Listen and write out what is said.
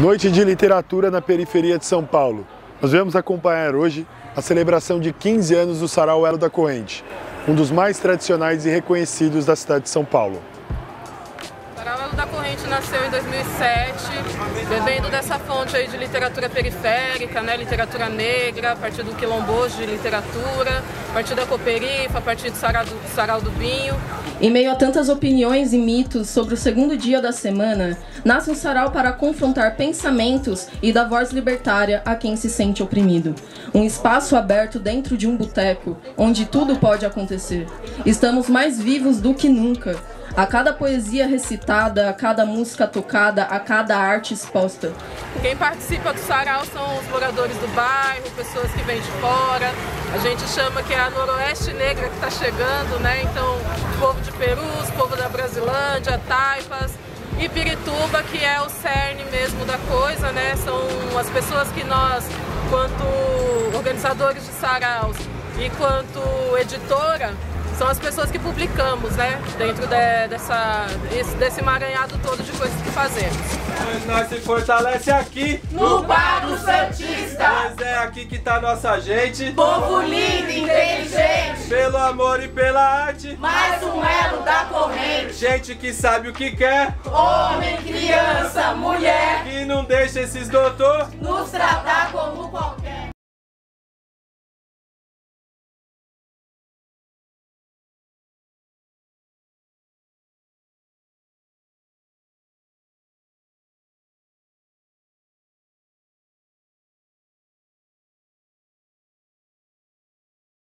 Noite de literatura na periferia de São Paulo. Nós vamos acompanhar hoje a celebração de 15 anos do Sarau Elo da Corrente, um dos mais tradicionais e reconhecidos da cidade de São Paulo. O Sarau Elo da Corrente nasceu em 2007, bebendo dessa fonte aí de literatura periférica, né, literatura negra, a partir do quilombojo de literatura, a partir da Cooperifa, a partir do Sarau do Vinho. Em meio a tantas opiniões e mitos sobre o segundo dia da semana, nasce um sarau para confrontar pensamentos e dar voz libertária a quem se sente oprimido. Um espaço aberto dentro de um boteco, onde tudo pode acontecer. Estamos mais vivos do que nunca. A cada poesia recitada, a cada música tocada, a cada arte exposta. Quem participa do sarau são os moradores do bairro, pessoas que vêm de fora. A gente chama que é a Noroeste Negra que está chegando, né? Então, povo de Perus, povo da Brasilândia, Taipas e Pirituba, que é o cerne mesmo da coisa, né? São as pessoas que nós, quanto organizadores de saraus e quanto editora, são as pessoas que publicamos, né, dentro desse emaranhado todo de coisas que fazemos. Nós se fortalece aqui no Bar do Santista. Mas é aqui que tá nossa gente. Povo lindo e inteligente. Pelo amor e pela arte. Mais um elo da corrente. Gente que sabe o que quer. Homem, criança, mulher. Que não deixa esses doutor nos tratar como qualquer.